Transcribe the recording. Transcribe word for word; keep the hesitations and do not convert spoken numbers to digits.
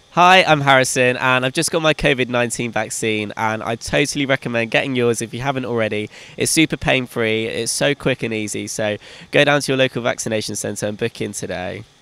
Hi, I'm Harrison, and I've just got my COVID nineteen vaccine, and I totally recommend getting yours if you haven't already. It's super pain free, it's so quick and easy, so go down to your local vaccination centre and book in today.